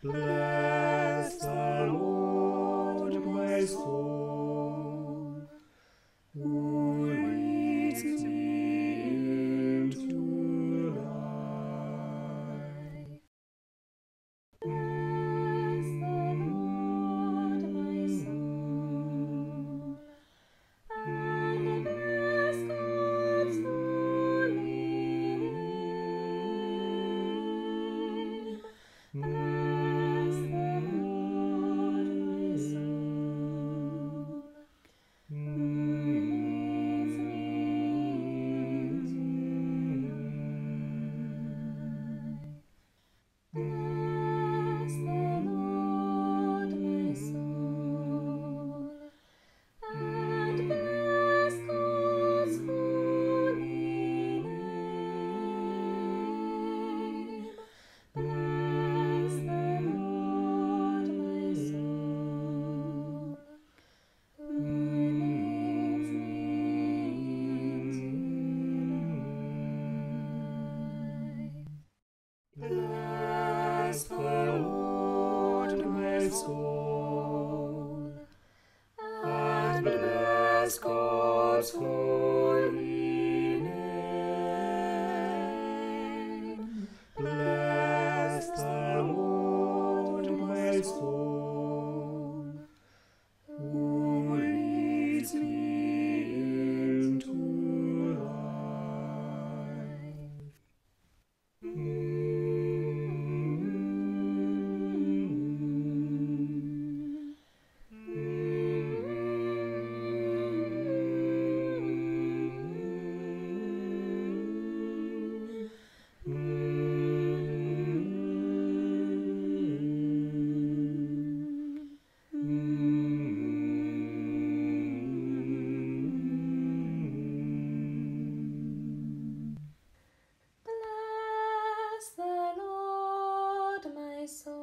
Bless the Lord, my soul, who leads me into life. Bless the Lord, my soul, and bless God's holy name. Bless the Lord, my soul, who leads me into life. Bless the Lord, my soul, and bless God's holy name. Bless the Lord, my soul, who leads me into life. Bless the Lord, my soul, and bless God's holy name. Bless the Lord, my soul, who leads me into life. Bless the Lord, my soul,